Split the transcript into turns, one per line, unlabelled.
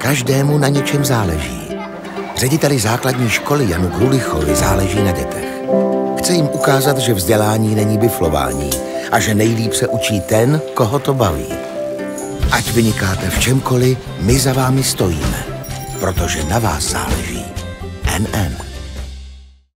Každému na něčem záleží. Řediteli základní školy Janu Grulichovi záleží na dětech. Chce jim ukázat, že vzdělání není biflování a že nejlíp se učí ten, koho to baví. Ať vynikáte v čemkoliv, my za vámi stojíme, protože na vás záleží. NN.